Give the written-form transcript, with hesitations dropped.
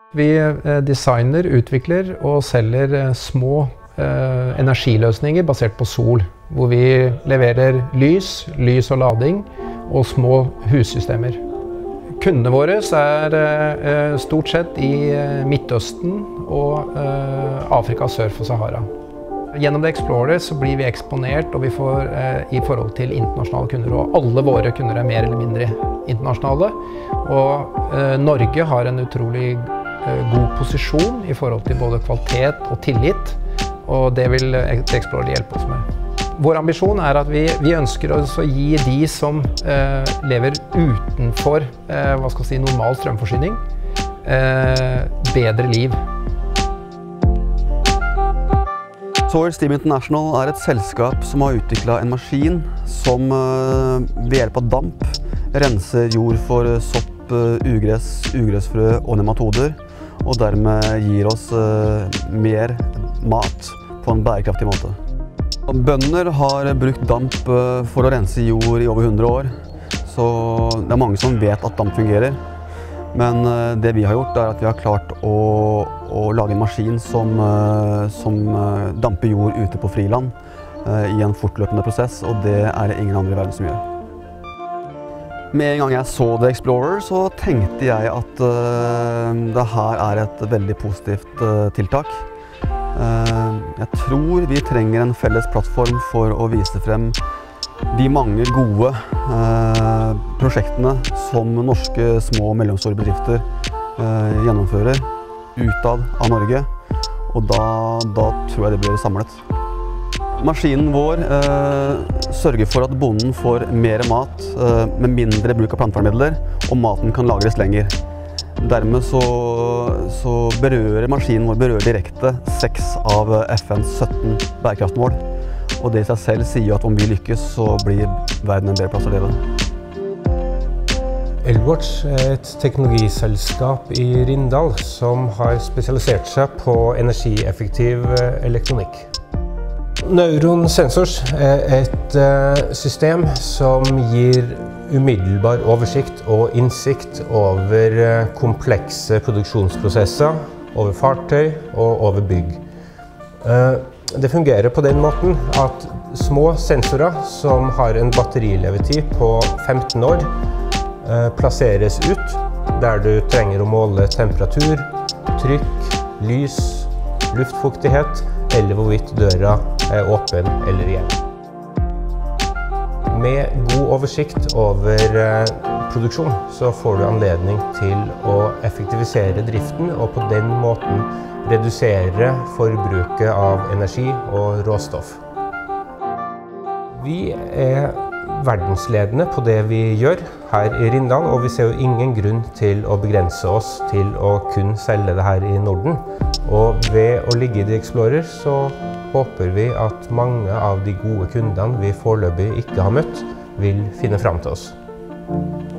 Vi designer, utvikler og selger små energiløsninger basert på sol, hvor vi leverer lys og lading og små hussystemer. Kundene våre er stort sett i Midtøsten og Afrika sør for Sahara. Gjennom The Explorer så blir vi eksponert og vi får i forhold til internasjonale kunder, og alle våre kunder er mer eller mindre internasjonale. Og Norge har en utrolig god posisjon i forhold til både kvalitet og tillit, og det vil The Explorer hjelpe oss med. Vår ambisjon er at vi ønsker å gi de som lever utenfor normal strømforsyning, bedre liv. Soil Steam International er et selskap som har utviklet en maskin som ved hjelp av damp renser jord for sopp, ugress, ugressfrø og nematoder, og dermed gir oss mer mat på en bærekraftig måte. Bønder har brukt damp for å rense jord i over 100 år, så det er mange som vet at damp fungerer. Men det vi har gjort er at vi har klart å lage en maskin som damper jord ute på friland i en fortløpende prosess, og det er det ingen andre i verden som gjør. Med en gang jeg så The Explorer, så tenkte jeg at det her er et veldig positivt tiltak. Jeg tror vi trenger en felles plattform for å vise frem de mange gode prosjektene som norske små og mellomstore bedrifter gjennomfører utad av Norge, og da tror jeg det blir samlet. Maskinen vår sørger for at bonden får mer mat med mindre bruk av plantevernmidler, og maten kan lagres lenger. Dermed så berører maskinen vår direkte 6 av FNs 17 bærekraftmål. Og det i seg selv sier at om vi lykkes, så blir verden en bedre plass å leve. Elwatch er et teknologiselskap i Rindal som har spesialisert seg på energieffektiv elektronikk. Neuron Sensors er et system som gir umiddelbar oversikt og innsikt over komplekse produksjonsprosesser, over fartøy og over bygg. Det fungerer på den måten at små sensorer som har en batterilevetid på 15 år plasseres ut der du trenger å måle temperatur, trykk, lys, luftfuktighet eller hvorvidt døra er åpen eller igjen. Med god oversikt over produksjon så får du anledning til å effektivisere driften og på den måten redusere forbruket av energi og råstoff. Vi er verdensledende på det vi gjør her i Rindal, og vi ser jo ingen grunn til å begrense oss til å kun selge det her i Norden. Og ved å ligge i The Explorer så håper vi at mange av de gode kundene vi foreløpig ikke har møtt, vil finne fram til oss.